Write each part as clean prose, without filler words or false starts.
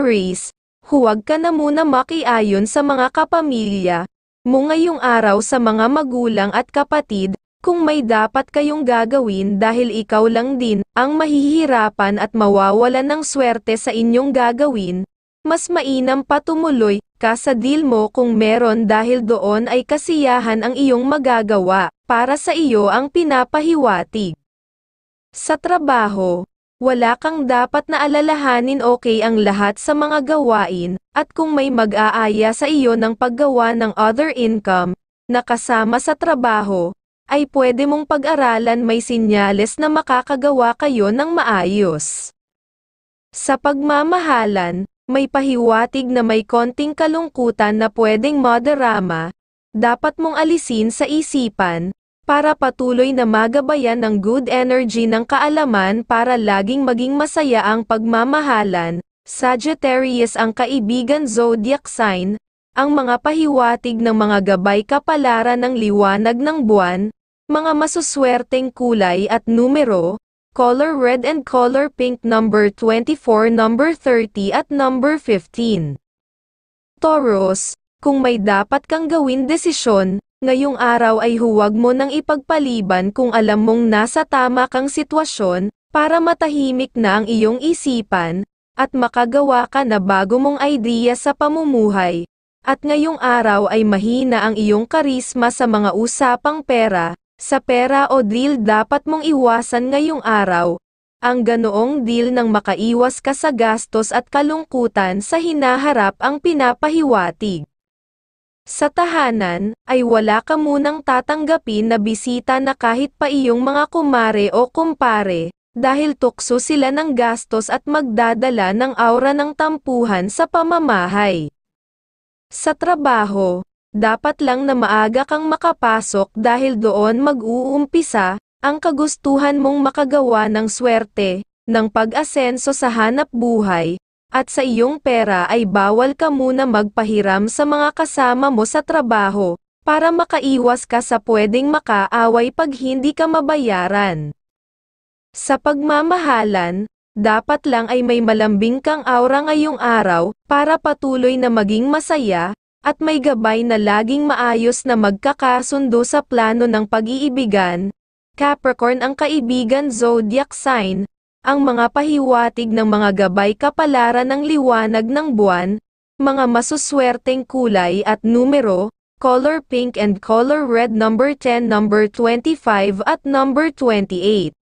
Aries, huwag ka na muna makiayon sa mga kapamilya mo ngayong araw sa mga magulang at kapatid, kung may dapat kayong gagawin dahil ikaw lang din ang mahihirapan at mawawalan ng swerte sa inyong gagawin, mas mainam pa tumuloy ka sa deal mo kung meron dahil doon ay kasiyahan ang iyong magagawa, para sa iyo ang pinapahiwatig. Sa trabaho, wala kang dapat na alalahanin, okay ang lahat sa mga gawain, at kung may mag-aaya sa iyo ng paggawa ng other income, na kasama sa trabaho, ay pwede mong pag-aralan, may sinyales na makakagawa kayo ng maayos. Sa pagmamahalan, may pahiwatig na may konting kalungkutan na pwedeng madarama, dapat mong alisin sa isipan, para patuloy na magabayan ng good energy ng kaalaman para laging maging masaya ang pagmamahalan. Sagittarius ang kaibigan zodiac sign, ang mga pahiwatig ng mga gabay kapalaran ng liwanag ng buwan, mga masuswerteng kulay at numero, color red and color pink, number 24, number 30 at number 15. Taurus, kung may dapat kang gawin desisyon, ngayong araw ay huwag mo nang ipagpaliban kung alam mong nasa tama kang sitwasyon, para matahimik na ang iyong isipan, at makagawa ka na bago mong idea sa pamumuhay. At ngayong araw ay mahina ang iyong karisma sa mga usapang pera, sa pera o deal dapat mong iwasan ngayong araw, ang ganoong deal nang makaiwas ka sa gastos at kalungkutan sa hinaharap ang pinapahiwatig. Sa tahanan, ay wala ka munang tatanggapin na bisita na kahit pa iyong mga kumare o kumpare, dahil tukso sila ng gastos at magdadala ng aura ng tampuhan sa pamamahay. Sa trabaho, dapat lang na maaga kang makapasok dahil doon mag-uumpisa ang kagustuhan mong makagawa ng swerte, ng pag-asenso sa hanap buhay, at sa iyong pera ay bawal ka muna magpahiram sa mga kasama mo sa trabaho, para makaiwas ka sa pwedeng makaaway pag hindi ka mabayaran. Sa pagmamahalan, dapat lang ay may malambing kang aura ngayong araw, para patuloy na maging masaya, at may gabay na laging maayos na magkakasundo sa plano ng pag-iibigan. Capricorn ang kaibigan zodiac sign, ang mga pahiwatig ng mga gabay kapalaran ng liwanag ng buwan, mga masuswerteng kulay at numero, color pink and color red, number 10, number 25 at number 28.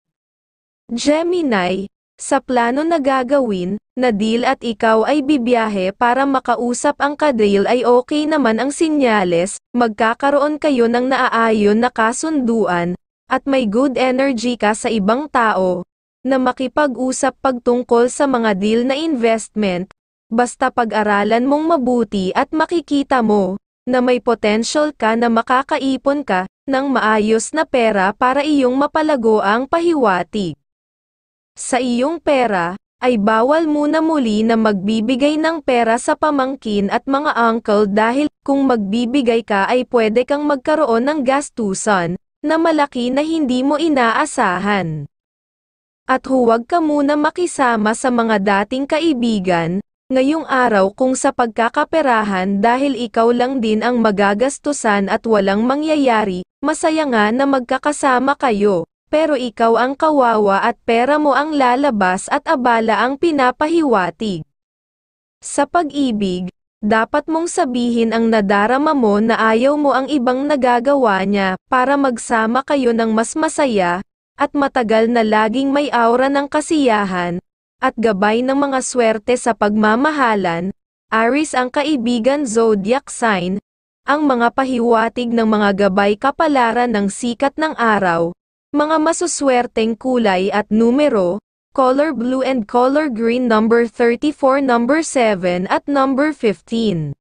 Gemini, sa plano na gagawin, na deal at ikaw ay bibiyahe para makausap ang kadeal ay okay naman ang sinyales, magkakaroon kayo ng naaayon na kasunduan, at may good energy ka sa ibang tao, na makipag-usap pagtungkol sa mga deal na investment, basta pag-aralan mong mabuti at makikita mo, na may potential ka na makakaipon ka, ng maayos na pera para iyong mapalago ang pahiwatig. Sa iyong pera, ay bawal muna muli na magbibigay ng pera sa pamangkin at mga uncle dahil kung magbibigay ka ay pwede kang magkaroon ng gastusan, na malaki na hindi mo inaasahan. At huwag ka muna makisama sa mga dating kaibigan, ngayong araw kung sa pagkakaperahan dahil ikaw lang din ang magagastusan at walang mangyayari, masaya nga na magkakasama kayo, pero ikaw ang kawawa at pera mo ang lalabas at abala ang pinapahiwatig. Sa pag-ibig, dapat mong sabihin ang nadarama mo na ayaw mo ang ibang nagagawa niya, para magsama kayo ng mas masaya, at matagal na laging may aura ng kasiyahan, at gabay ng mga swerte sa pagmamahalan. Aries ang kaibigan zodiac sign, ang mga pahiwatig ng mga gabay kapalaran ng sikat ng araw, mga masuswerteng kulay at numero, color blue and color green, number 34, number 7 at number 15.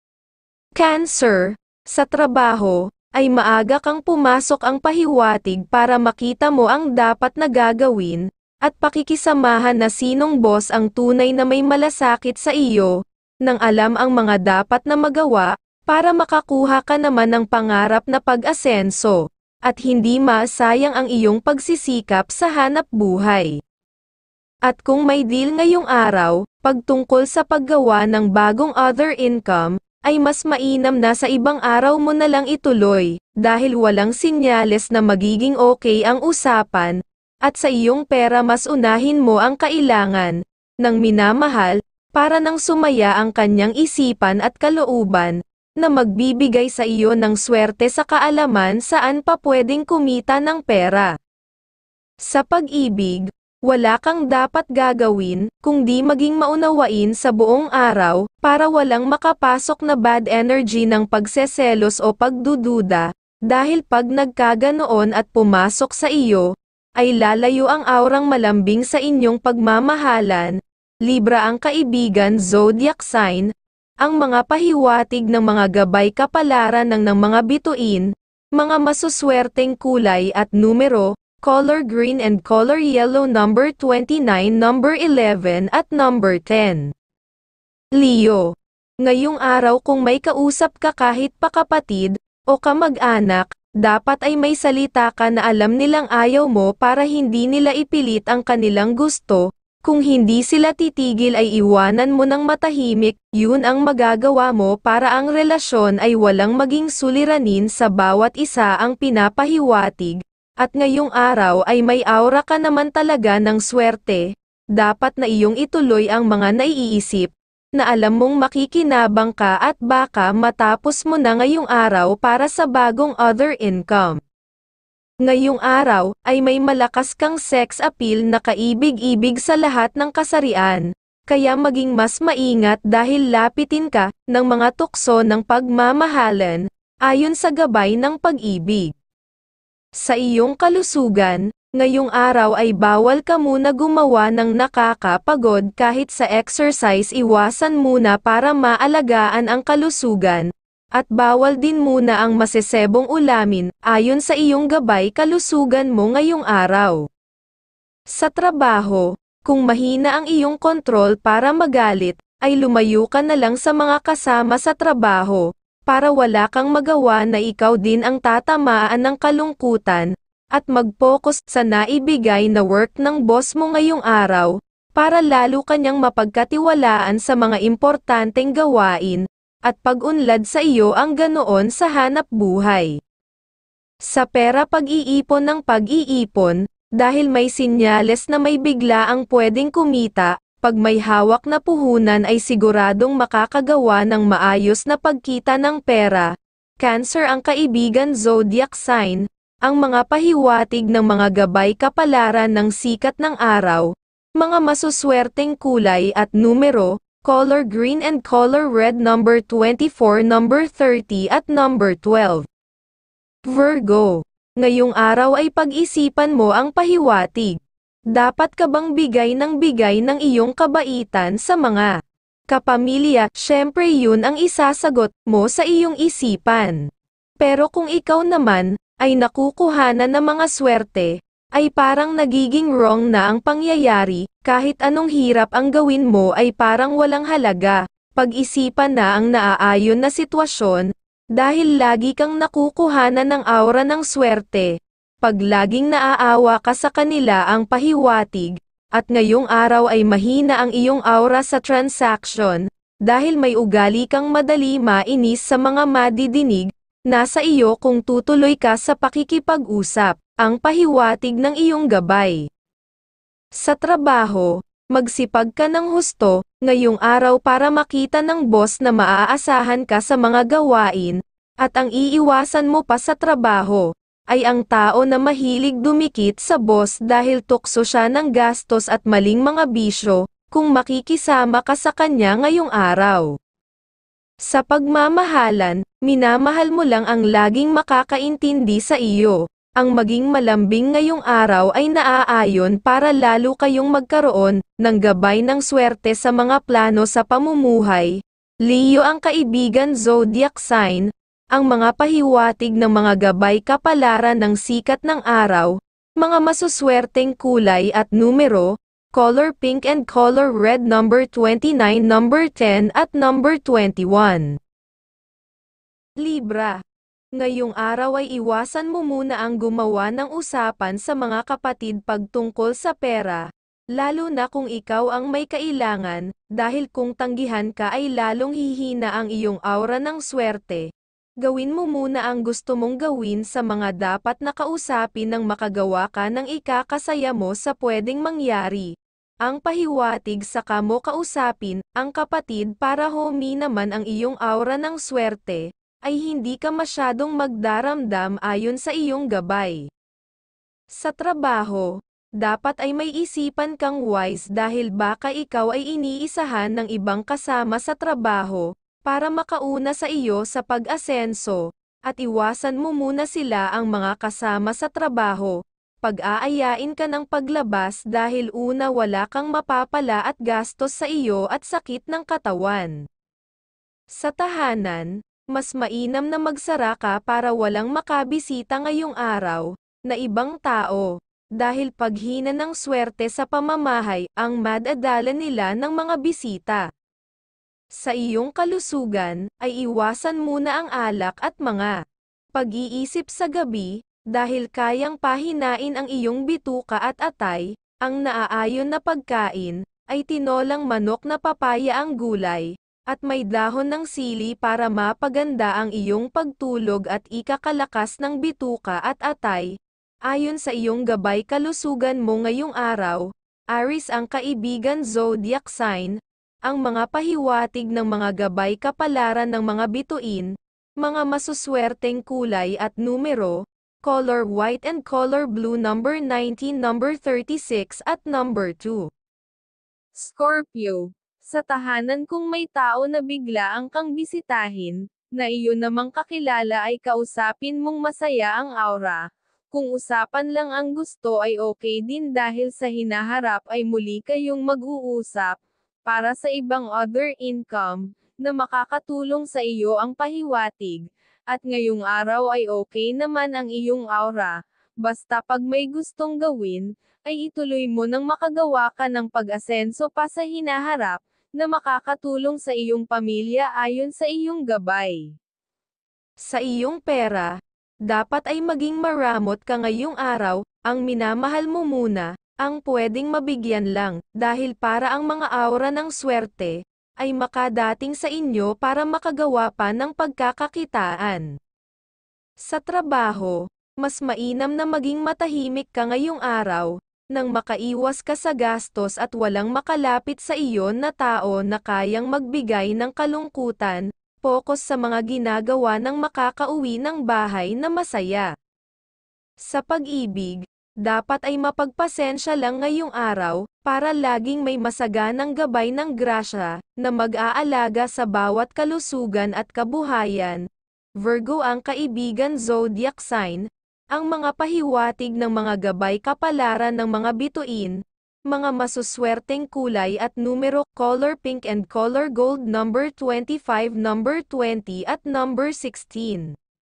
Cancer, sa trabaho, ay maaga kang pumasok ang pahiwatig para makita mo ang dapat na gagawin, at pakikisamahan na sinong boss ang tunay na may malasakit sa iyo, nang alam ang mga dapat na magawa, para makakuha ka naman ng pangarap na pag-asenso, at hindi masayang ang iyong pagsisikap sa hanap buhay. At kung may deal ngayong araw, pagtungkol sa paggawa ng bagong other income, ay mas mainam na sa ibang araw mo na lang ituloy, dahil walang sinyales na magiging okay ang usapan, at sa iyong pera mas unahin mo ang kailangan ng minamahal, para nang sumaya ang kanyang isipan at kalooban, na magbibigay sa iyo ng swerte sa kaalaman saan pa pwedeng kumita ng pera. Sa pag-ibig, wala kang dapat gagawin, kung di maging maunawain sa buong araw, para walang makapasok na bad energy ng pagseselos o pagdududa, dahil pag nagkaganoon at pumasok sa iyo, ay lalayo ang aurang malambing sa inyong pagmamahalan. Libra ang kaibigan zodiac sign, ang mga pahiwatig ng mga gabay kapalaran ng mga bituin, mga masuswerteng kulay at numero, color green and color yellow, number 29, number 11 at number 10. Leo. Ngayong araw kung may kausap ka kahit pa kapatid, o kamag-anak, dapat ay may salita ka na alam nilang ayaw mo para hindi nila ipilit ang kanilang gusto, kung hindi sila titigil ay iwanan mo ng matahimik, yun ang magagawa mo para ang relasyon ay walang maging suliranin sa bawat isa ang pinapahiwatig. At ngayong araw ay may aura ka naman talaga ng swerte, dapat na iyong ituloy ang mga naiisip, na alam mong makikinabang ka at baka matapos mo na ngayong araw para sa bagong other income. Ngayong araw ay may malakas kang sex appeal na kaibig-ibig sa lahat ng kasarian, kaya maging mas maingat dahil lapitin ka ng mga tukso ng pagmamahalan, ayon sa gabay ng pag-ibig. Sa iyong kalusugan, ngayong araw ay bawal ka muna gumawa ng nakakapagod kahit sa exercise, iwasan muna para maalagaan ang kalusugan, at bawal din muna ang masesebong ulamin, ayon sa iyong gabay kalusugan mo ngayong araw. Sa trabaho, kung mahina ang iyong kontrol para magalit, ay lumayo ka na lang sa mga kasama sa trabaho, para wala kang magawa na ikaw din ang tatamaan ng kalungkutan, at mag-focus sa naibigay na work ng boss mo ngayong araw, para lalo kanyang mapagkatiwalaan sa mga importanteng gawain, at pag-unlad sa iyo ang ganoon sa hanap buhay. Sa pera, pag-iipon ng pag-iipon, dahil may sinyales na may bigla ang pwedeng kumita. Pag may hawak na puhunan ay siguradong makakagawa ng maayos na pagkita ng pera. Cancer ang kaibigan zodiac sign, ang mga pahiwatig ng mga gabay kapalaran ng sikat ng araw, mga masuswerteng kulay at numero, color green and color red, number 24, number 30 at number 12. Virgo. Ngayong araw ay pag-isipan mo ang pahiwatig. Dapat ka bang bigay ng iyong kabaitan sa mga kapamilya? Syempre yun ang isasagot mo sa iyong isipan. Pero kung ikaw naman ay nakukuhanan ng mga swerte, ay parang nagiging wrong na ang pangyayari, kahit anong hirap ang gawin mo ay parang walang halaga. Pag-isipan na ang naaayon na sitwasyon, dahil lagi kang nakukuhanan ng aura ng swerte. Pag laging naaawa ka sa kanila ang pahiwatig, at ngayong araw ay mahina ang iyong aura sa transaction, dahil may ugali kang madali mainis sa mga madidinig, nasa iyo kung tutuloy ka sa pakikipag-usap, ang pahiwatig ng iyong gabay. Sa trabaho, magsipag ka ng husto, ngayong araw para makita ng boss na maaasahan ka sa mga gawain, at ang iiwasan mo pa sa trabaho ay ang tao na mahilig dumikit sa boss dahil tukso siya ng gastos at maling mga bisyo, kung makikisama ka sa kanya ngayong araw. Sa pagmamahalan, minamahal mo lang ang laging makakaintindi sa iyo. Ang maging malambing ngayong araw ay naaayon para lalo kayong magkaroon ng gabay ng swerte sa mga plano sa pamumuhay. Leo ang kaibigan zodiac sign, ang mga pahiwatig ng mga gabay kapalaran ng sikat ng araw, mga masuswerteng kulay at numero, color pink and color red, number 29, number 10 at number 21. Libra. Ngayong araw ay iwasan mo muna ang gumawa ng usapan sa mga kapatid pagtungkol sa pera, Lalo na kung ikaw ang may kailangan, dahil kung tanggihan ka ay lalong hihina ang iyong aura ng swerte. Gawin mo muna ang gusto mong gawin sa mga dapat na kausapin nang makagawa ka ng ikakasaya mo sa pwedeng mangyari. Ang pahiwatig sa kamo kausapin, ang kapatid para homi naman ang iyong aura ng swerte, ay hindi ka masyadong magdaramdam ayon sa iyong gabay. Sa trabaho, dapat ay may isipan kang wise dahil baka ikaw ay iniisahan ng ibang kasama sa trabaho, para makauna sa iyo sa pag-asenso, at iwasan mo muna sila ang mga kasama sa trabaho. Pag-aayain ka ng paglabas dahil una wala kang mapapala at gastos sa iyo at sakit ng katawan. Sa tahanan, mas mainam na magsara ka para walang makabisita ngayong araw, na ibang tao. Dahil paghina ng swerte sa pamamahay ang madadala nila ng mga bisita. Sa iyong kalusugan, ay iwasan muna ang alak at mga pag-iisip sa gabi, dahil kayang pahinain ang iyong bituka at atay. Ang naaayon na pagkain, ay tinolang manok na papaya ang gulay, at may dahon ng sili para mapaganda ang iyong pagtulog at ikakalakas ng bituka at atay. Ayon sa iyong gabay kalusugan mo ngayong araw, Aries ang kaibigan zodiac sign, ang mga pahiwatig ng mga gabay kapalaran ng mga bituin, mga masuswerteng kulay at numero, color white and color blue number 19, number 36 at number 2. Scorpio, sa tahanan kung may tao na bigla ang kang bisitahin, na iyo namang kakilala ay kausapin mong masaya ang aura. Kung usapan lang ang gusto ay okay din dahil sa hinaharap ay muli kayong mag-uusap, para sa ibang other income, na makakatulong sa iyo ang pahiwatig, at ngayong araw ay okay naman ang iyong aura, basta pag may gustong gawin, ay ituloy mo nang makagawa ka ng pag-asenso pa sa hinaharap, na makakatulong sa iyong pamilya ayon sa iyong gabay. Sa iyong pera, dapat ay maging maramot ka ngayong araw, ang minamahal mo muna, ang pwedeng mabigyan lang, dahil para ang mga aura ng swerte, ay makadating sa inyo para makagawa pa ng pagkakakitaan. Sa trabaho, mas mainam na maging matahimik ka ngayong araw, nang makaiwas ka sa gastos at walang makalapit sa iyo na tao na kayang magbigay ng kalungkutan. Focus sa mga ginagawa ng makakauwi ng bahay na masaya. Sa pag-ibig, dapat ay mapagpasensya lang ngayong araw, para laging may masaganang gabay ng grasya, na mag-aalaga sa bawat kalusugan at kabuhayan. Virgo ang kaibigan zodiac sign, ang mga pahiwatig ng mga gabay kapalaran ng mga bituin, mga masuswerteng kulay at numero, color pink and color gold number 25, number 20 at number 16.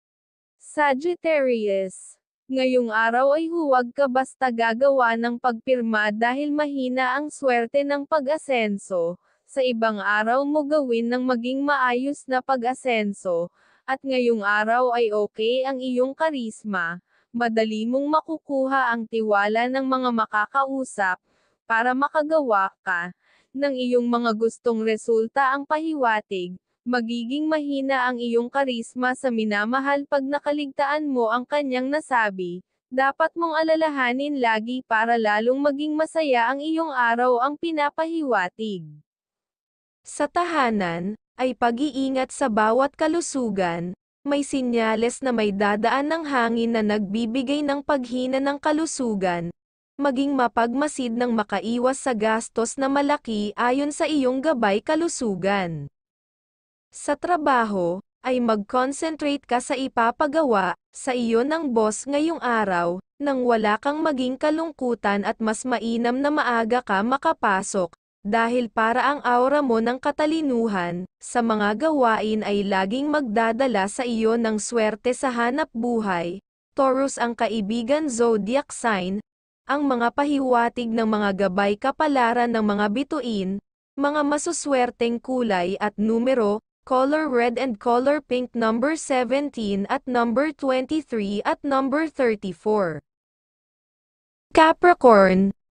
Sagittarius, ngayong araw ay huwag ka basta gagawa ng pagpirma dahil mahina ang swerte ng pag-asenso. Sa ibang araw mo gawin ng maging maayos na pag-asenso, at ngayong araw ay okay ang iyong karisma. Madali mong makukuha ang tiwala ng mga makakausap, para makagawa ka ng iyong mga gustong resulta. Ang pahiwatig, magiging mahina ang iyong karisma sa minamahal pag nakaligtaan mo ang kanyang nasabi. Dapat mong alalahanin lagi para lalong maging masaya ang iyong araw ang pinapahiwatig. Sa tahanan, ay pag-iingat sa bawat kalusugan. May sinyales na may dadaan ng hangin na nagbibigay ng paghina ng kalusugan. Maging mapagmasid ng makaiwas sa gastos na malaki ayon sa iyong gabay kalusugan. Sa trabaho, ay mag-concentrate ka sa ipapagawa sa iyo ng boss ngayong araw, nang wala kang maging kalungkutan at mas mainam na maaga ka makapasok, dahil para ang aura mo ng katalinuhan, sa mga gawain ay laging magdadala sa iyo ng swerte sa hanap buhay. Taurus ang kaibigan zodiac sign, ang mga pahiwatig ng mga gabay kapalaran ng mga bituin, mga masuswerteng kulay at numero, color red and color pink number 17 at number 23 at number 34. Capricorn,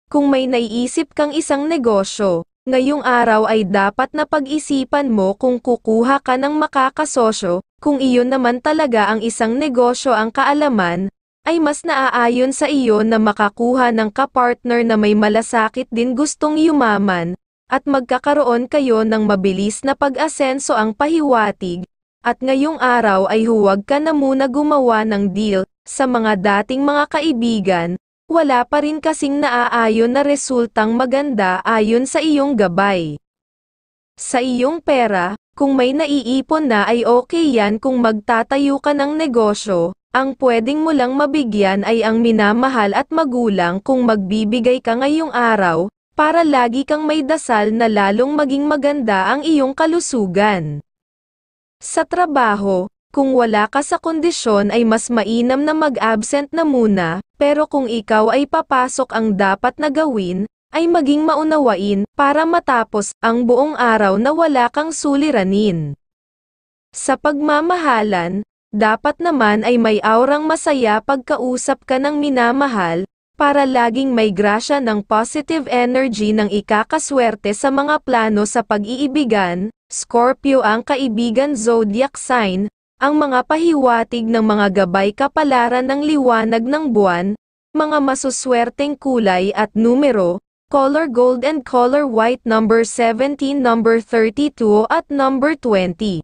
Kung may naiisip kang isang negosyo, ngayong araw ay dapat na pag-isipan mo kung kukuha ka ng makakasosyo. Kung iyon naman talaga ang isang negosyo ang kaalaman, ay mas naaayon sa iyo na makakuha ng kapartner na may malasakit din gustong yumaman, at magkakaroon kayo ng mabilis na pag-asenso ang pahiwatig. At ngayong araw ay huwag ka na muna gumawa ng deal. Sa mga dating mga kaibigan, wala pa rin kasing naaayon na resultang maganda ayon sa iyong gabay. Sa iyong pera, kung may naiipon na ay okay yan. Kung magtatayo ka ng negosyo, ang pwedeng mo lang mabigyan ay ang minamahal at magulang. Kung magbibigay ka ngayong araw, para lagi kang may dasal na lalong maging maganda ang iyong kalusugan. Sa trabaho, kung wala ka sa kondisyon ay mas mainam na mag-absent na muna, pero kung ikaw ay papasok ang dapat na gawin, ay maging maunawain, para matapos ang buong araw na wala kang suliranin. Sa pagmamahalan, dapat naman ay may aurang masaya pagkausap ka ng minamahal, para laging may grasya ng positive energy ng ikakaswerte sa mga plano sa pag-iibigan. Scorpio ang kaibigan zodiac sign, ang mga pahiwatig ng mga gabay kapalaran ng liwanag ng buwan, mga masuswerteng kulay at numero, color gold and color white, number 17, number 32 at number 20.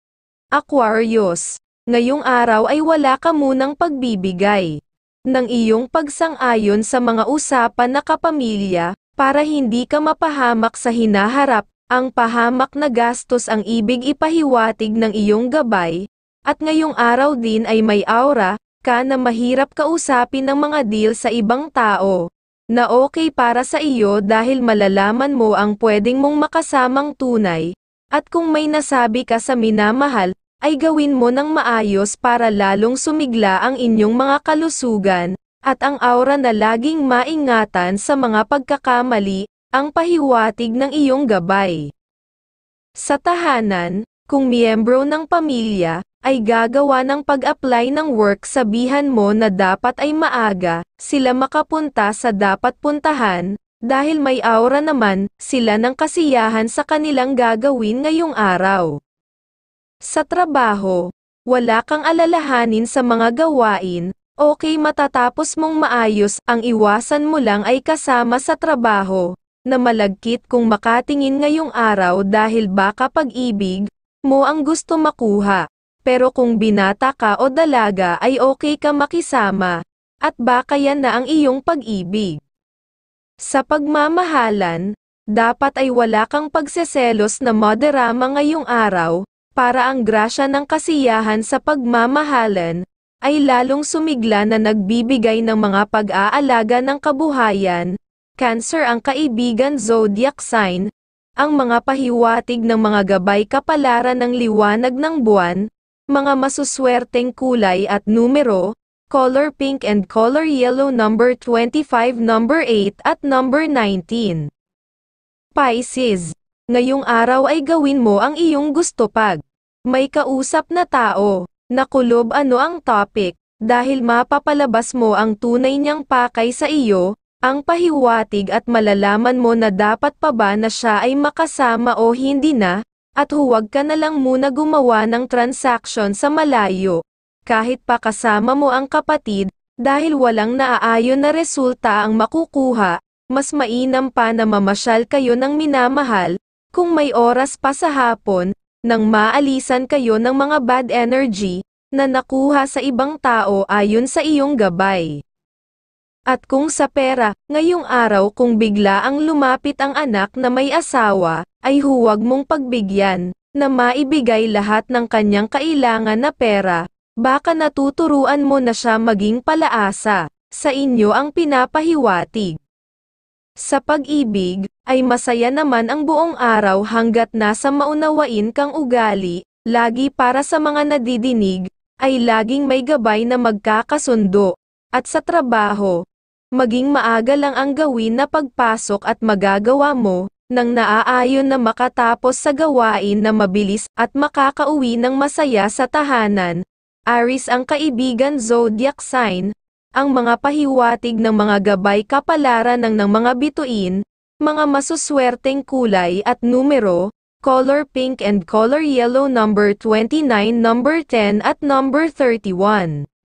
Aquarius, ngayong araw ay wala ka munang pagbibigay ng iyong pagsang-ayon sa mga usapan na kapamilya, para hindi ka mapahamak sa hinaharap. Ang pahamak na gastos ang ibig ipahiwatig ng iyong gabay, at ngayong araw din ay may aura ka na mahirap kausapin ng mga deal sa ibang tao, na okay para sa iyo dahil malalaman mo ang pwedeng mong makasamang tunay, at kung may nasabi ka sa minamahal, ay gawin mo ng maayos para lalong sumigla ang inyong mga kalusugan, at ang aura na laging maingatan sa mga pagkakamali, ang pahiwatig ng iyong gabay. Sa tahanan, kung miyembro ng pamilya, ay gagawa ng pag-apply ng work, sabihan mo na dapat ay maaga sila makapunta sa dapat puntahan, dahil may aura naman sila ng kasiyahan sa kanilang gagawin ngayong araw. Sa trabaho, wala kang alalahanin sa mga gawain, okay matatapos mong maayos, ang iwasan mo lang ay kasama sa trabaho na malagkit kung makatingin ngayong araw dahil baka pag-ibig mo ang gusto makuha, pero kung binata ka o dalaga ay okay ka makisama, at baka yan na ang iyong pag-ibig. Sa pagmamahalan, dapat ay wala kang pagseselos na moderama ngayong araw, para ang grasya ng kasiyahan sa pagmamahalan ay lalong sumigla na nagbibigay ng mga pag-aalaga ng kabuhayan. Cancer ang kaibigan zodiac sign, ang mga pahiwatig ng mga gabay kapalaran ng liwanag ng buwan, mga masuswerteng kulay at numero, color pink and color yellow, number 25, number 8 at number 19. Pisces, ngayong araw ay gawin mo ang iyong gusto pag may kausap na tao, nakulob ano ang topic, dahil mapapalabas mo ang tunay niyang pakay sa iyo, ang pahiwatig at malalaman mo na dapat pa ba na siya ay makasama o hindi na, at huwag ka na lang muna gumawa ng transaction sa malayo, kahit pa kasama mo ang kapatid, dahil walang naaayon na resulta ang makukuha, mas mainam pa na mamasyal kayo ng minamahal, kung may oras pa sa hapon, nang maalisan kayo ng mga bad energy, na nakuha sa ibang tao ayon sa iyong gabay. At kung sa pera, ngayong araw kung bigla ang lumapit ang anak na may asawa, ay huwag mong pagbigyan, na maibigay lahat ng kanyang kailangan na pera, baka natuturuan mo na siya maging palaasa, sa inyo ang pinapahiwatig. Sa pag-ibig, ay masaya naman ang buong araw hanggat nasa maunawain kang ugali, lagi para sa mga nadidinig, ay laging may gabay na magkakasundo, at sa trabaho, maging maaga lang ang gawin na pagpasok at magagawa mo, nang naaayon na makatapos sa gawain na mabilis at makakauwi ng masaya sa tahanan. Aries ang kaibigan zodiac sign, ang mga pahiwatig ng mga gabay kapalaran ng mga bituin, mga masuswerteng kulay at numero, color pink and color yellow number 29, number 10 at number 31.